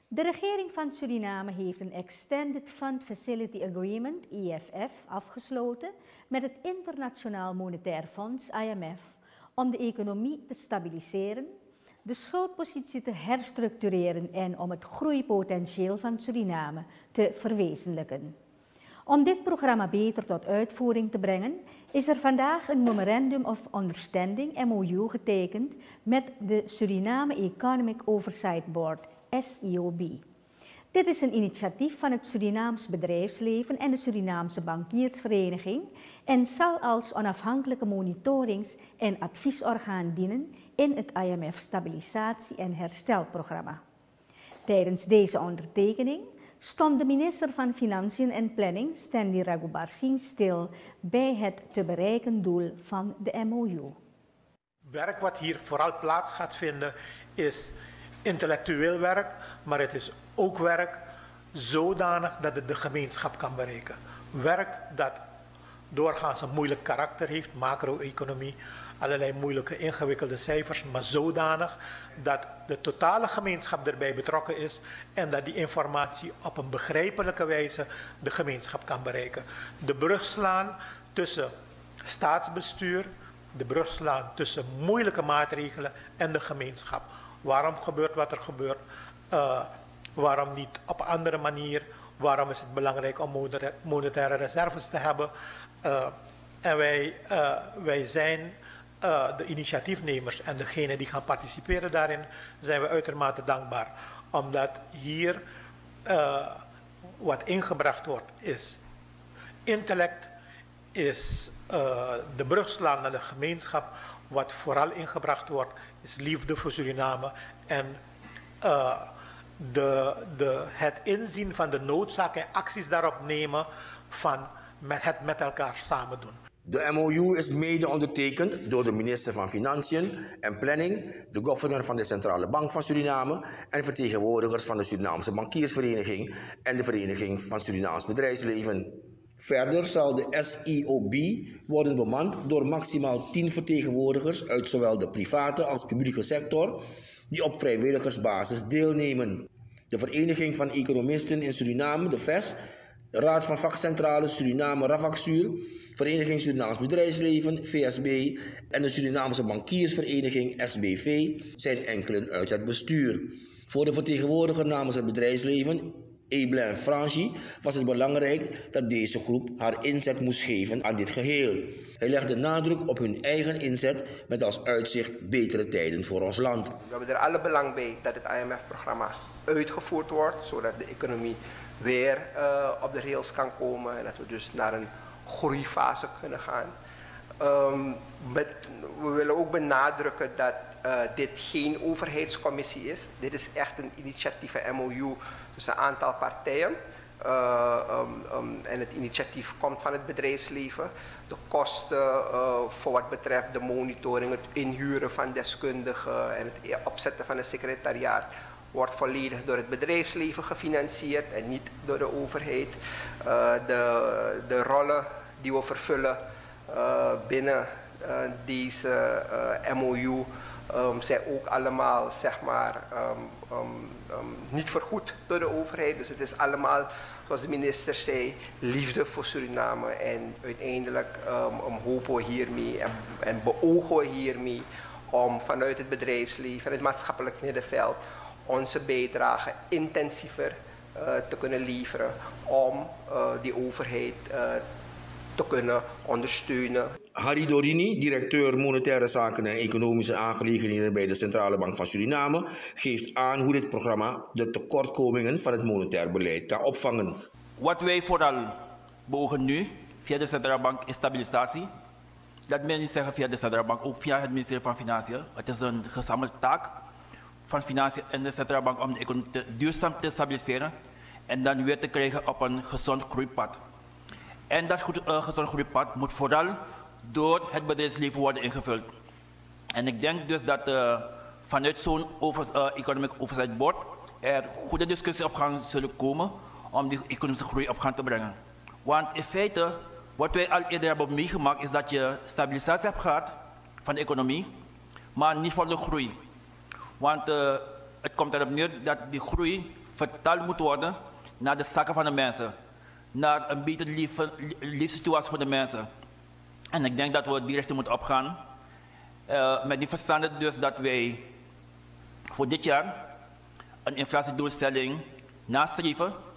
De regering van Suriname heeft een Extended Fund Facility Agreement, EFF, afgesloten met het Internationaal Monetair Fonds, IMF, om de economie te stabiliseren, de schuldpositie te herstructureren en om het groeipotentieel van Suriname te verwezenlijken. Om dit programma beter tot uitvoering te brengen, is er vandaag een Memorandum of Understanding, MOU, getekend met de Suriname Economic Oversight Board, SEOB. Dit is een initiatief van het Surinaams bedrijfsleven en de Surinaamse bankiersvereniging en zal als onafhankelijke monitorings- en adviesorgaan dienen in het IMF Stabilisatie- en Herstelprogramma. Tijdens deze ondertekening stond de minister van Financiën en Planning, Stanley Raghubar Singh, stil bij het te bereiken doel van de MOU. Werk wat hier vooral plaats gaat vinden is intellectueel werk, maar het is ook werk zodanig dat het de gemeenschap kan bereiken. Werk dat doorgaans een moeilijk karakter heeft, macro-economie, allerlei moeilijke ingewikkelde cijfers, maar zodanig dat de totale gemeenschap erbij betrokken is en dat die informatie op een begrijpelijke wijze de gemeenschap kan bereiken. De brug slaan tussen staatsbestuur, de brug slaan tussen moeilijke maatregelen en de gemeenschap. Waarom gebeurt wat er gebeurt? Waarom niet op een andere manier? Waarom is het belangrijk om monetaire reserves te hebben? En wij zijn de initiatiefnemers en degenen die gaan participeren daarin, zijn we uitermate dankbaar. Omdat hier wat ingebracht wordt is intellect, is de brug slaan naar de gemeenschap. Wat vooral ingebracht wordt is liefde voor Suriname en het inzien van de noodzaak en acties daarop nemen van het met elkaar samen doen. De MOU is mede ondertekend door de minister van Financiën en Planning, de governor van de Centrale Bank van Suriname en vertegenwoordigers van de Surinaamse Bankiersvereniging en de Vereniging van Surinaams Bedrijfsleven. Verder zal de SEOB worden bemand door maximaal 10 vertegenwoordigers uit zowel de private als publieke sector die op vrijwilligersbasis deelnemen. De Vereniging van Economisten in Suriname, de VES, de Raad van Vakcentrales Suriname Rafaksuur, Vereniging Surinaams Bedrijfsleven, VSB en de Surinaamse Bankiersvereniging, SBV, zijn enkelen uit het bestuur. Voor de vertegenwoordiger namens het bedrijfsleven, Eblin Franchi, was het belangrijk dat deze groep haar inzet moest geven aan dit geheel. Hij legde nadruk op hun eigen inzet met als uitzicht betere tijden voor ons land. We hebben er alle belang bij dat het IMF-programma uitgevoerd wordt, zodat de economie weer op de rails kan komen en dat we dus naar een groeifase kunnen gaan. We willen ook benadrukken dat dit geen overheidscommissie is. Dit is echt een initiatief, een MOU tussen een aantal partijen. En het initiatief komt van het bedrijfsleven. De kosten voor wat betreft de monitoring, het inhuren van deskundigen en het opzetten van een secretariaat wordt volledig door het bedrijfsleven gefinancierd en niet door de overheid. De rollen die we vervullen binnen deze MOU zijn ook allemaal, zeg maar, niet vergoed door de overheid. Dus het is allemaal, zoals de minister zei, liefde voor Suriname. En uiteindelijk hopen we hiermee en beogen we hiermee om vanuit het bedrijfsleven en het maatschappelijk middenveld onze bijdrage intensiever te kunnen leveren om die overheid te kunnen ondersteunen. Harry Dorini, directeur Monetaire Zaken en Economische Aangelegenheden bij de Centrale Bank van Suriname, geeft aan hoe dit programma de tekortkomingen van het monetair beleid kan opvangen. Wat wij vooral beogen nu via de Centrale Bank is stabilisatie. Dat wil niet zeggen via de Centrale Bank, ook via het ministerie van Financiën. Het is een gezamenlijke taak van Financiën en de Centrale Bank om de economie duurzaam te stabiliseren en dan weer te krijgen op een gezond groeipad. En dat gezond groeipad moet vooral door het bedrijfsleven worden ingevuld. En ik denk dus dat vanuit zo'n Economic Oversight Board er goede discussies op gang zullen komen om die economische groei op gang te brengen. Want in feite, wat wij al eerder hebben meegemaakt, is dat je stabilisatie hebt gehad van de economie, maar niet van de groei. Want het komt erop neer dat die groei vertaald moet worden naar de zaken van de mensen. Naar een betere leefsituatie voor de mensen. En ik denk dat we die richting moeten opgaan. Met die verstande dus dat wij voor dit jaar een inflatiedoelstelling nastreven